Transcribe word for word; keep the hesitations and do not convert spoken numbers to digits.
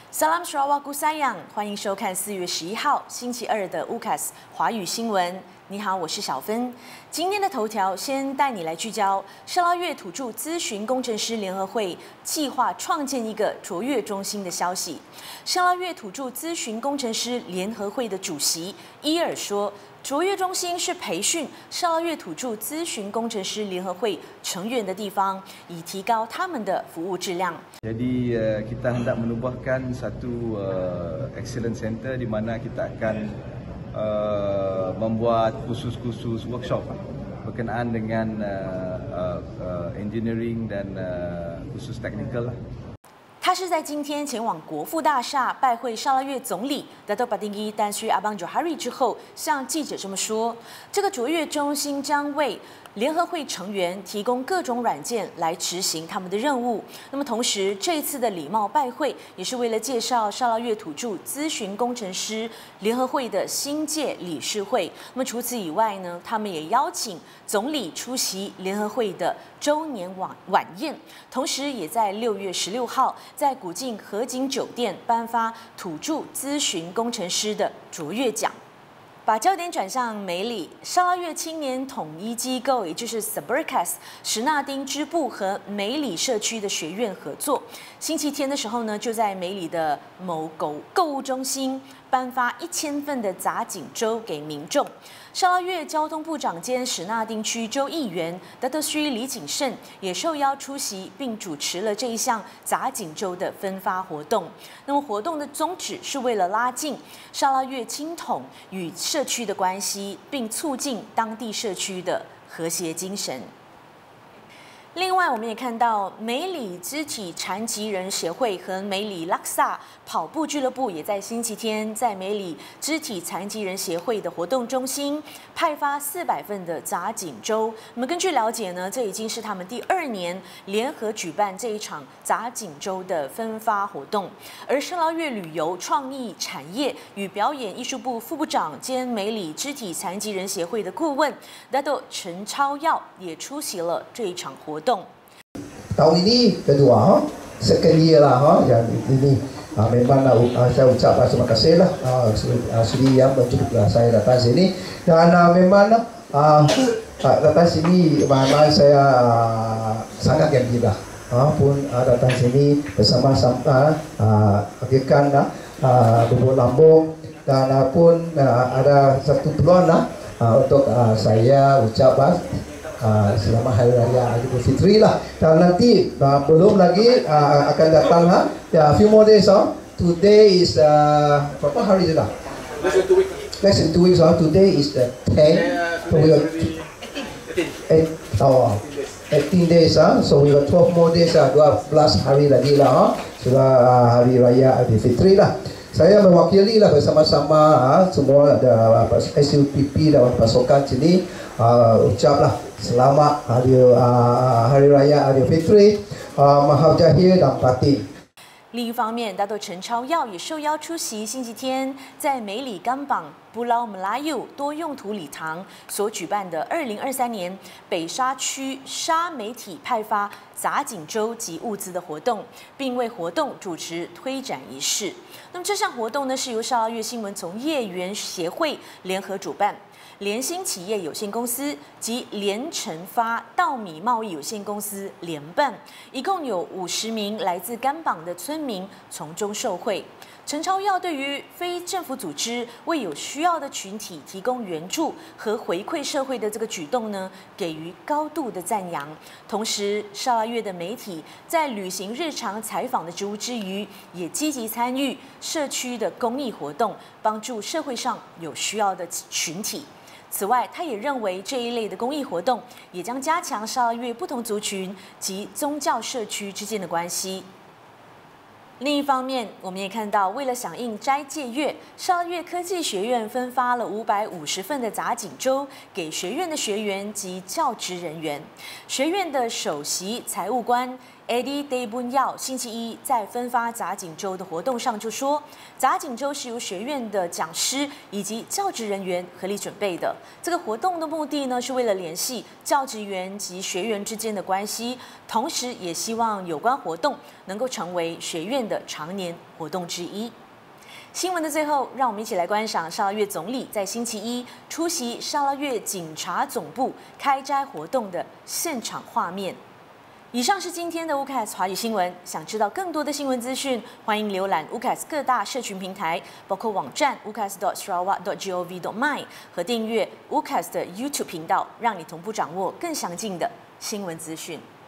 Salam Sarawak Sayang， 欢迎收看四月十一号星期二的 U C A S 华语新闻。你好，我是小芬。今天的头条先带你来聚焦沙捞越土著咨询工程师联合会计划创建一个卓越中心的消息。沙捞越土著咨询工程师联合会的主席伊尔说，卓越中心是培训沙捞越土著咨询工程师联合会成员的地方，以提高他们的服务质量。 Jadi kita hendak menubuhkan satu excellence center di mana kita akan uh, membuat khusus-khusus workshop berkenaan dengan uh, uh, engineering dan uh, khusus technical 他是在今天前往国父大厦拜会沙捞越总理达多巴丁伊丹须阿邦佐哈瑞之后，向记者这么说：这个卓越中心将为联合会成员提供各种软件来执行他们的任务。那么同时，这一次的礼貌拜会也是为了介绍沙捞越土著咨询工程师联合会的新届理事会。那么除此以外呢，他们也邀请总理出席联合会的周年晚晚宴，同时也在六月十六号在古晋河景酒店颁发土著咨询工程师的卓越奖。把焦点转向梅里，沙捞越青年统一机构，也就是 Sabercas 什纳丁支部和梅里社区的学院合作，星期天的时候呢，就在梅里的某购购物中心颁发一千份的杂锦粥给民众。沙捞越交通部长兼什纳丁区州议员达特须李景胜也受邀出席，并主持了这一项杂锦粥的分发活动。那么活动的宗旨是为了拉近沙捞越青统与社区的关系，并促进当地社区的和谐精神。另外，我们也看到梅里肢体残疾人协会和梅里拉萨跑步俱乐部也在星期天在梅里肢体残疾人协会的活动中心派发四百份的杂锦粥。我们根据了解呢，这已经是他们第二年联合举办这一场杂锦粥的分发活动。而沙捞越旅游创意产业与表演艺术部副部长兼梅里肢体残疾人协会的顾问达多陈超耀也出席了这一场活动。 Tahun ini kedua, ha? second year lah, ha? Yang ini ha, memang uh, saya ucap terima kasih lah uh, Sri yang menjemput saya datang sini dan uh, memang uh, datang sini memang saya uh, sangat gembira uh, pun uh, datang sini bersama-sama uh, akan uh, berburu lambung dan uh, pun uh, ada satu peluang uh, uh, untuk uh, saya ucap uh, Uh, selamat Hari Raya Idul Fitri lah. Dan nanti uh, belum lagi uh, akan datang ha. Ya, few more days ha. Today is uh, berapa hari dah? Less than two weeks. Less than two weeks ha. Today is the tenth. So we got eight. Oh, eighteen days ha. So we got twelve more days ha. dua belas hari lagi lah ha. Sudah uh, Hari Raya Idul Fitri lah. Saya mewakili lah bersama-sama ha, semua ada S U P P dan pasukan sini uh, ucaplah selamat hari uh, Hari Raya Idul Fitri, uh, Mahal Zahir dan Batin。 另一方面，大豆陈超耀也受邀出席星期天在梅里甘榜布劳姆拉尤多用途礼堂所举办的二零二三年北沙区沙媒体派发杂锦粥及物资的活动，并为活动主持推展仪式。那么这项活动呢，是由沙捞越新闻从业员协会联合主办。联兴企业有限公司及联成发稻米贸易有限公司联办，一共有五十名来自甘榜的村民从中受惠。陈超耀对于非政府组织为有需要的群体提供援助和回馈社会的这个举动呢，给予高度的赞扬。同时，沙捞越的媒体在履行日常采访的职务之余，也积极参与社区的公益活动，帮助社会上有需要的群体。此外，他也认为这一类的公益活动也将加强沙捞越不同族群及宗教社区之间的关系。另一方面，我们也看到，为了响应斋戒月，沙捞越科技学院分发了五百五十份的杂锦粥给学院的学员及教职人员。学院的首席财务官 Eddie Debun 星期一在分发杂锦粥的活动上就说，杂锦粥是由学院的讲师以及教职人员合力准备的。这个活动的目的呢，是为了联系教职员及学员之间的关系，同时也希望有关活动能够成为学院的常年活动之一。新闻的最后，让我们一起来观赏沙拉越总理在星期一出席沙拉越警察总部开斋活动的现场画面。以上是今天的 U C A S 华语新闻。想知道更多的新闻资讯，欢迎浏览 U C A S 各大社群平台，包括网站 u c a s dot sarawak dot gov dot my 和订阅 U C A S 的 YouTube 频道，让你同步掌握更详尽的新闻资讯。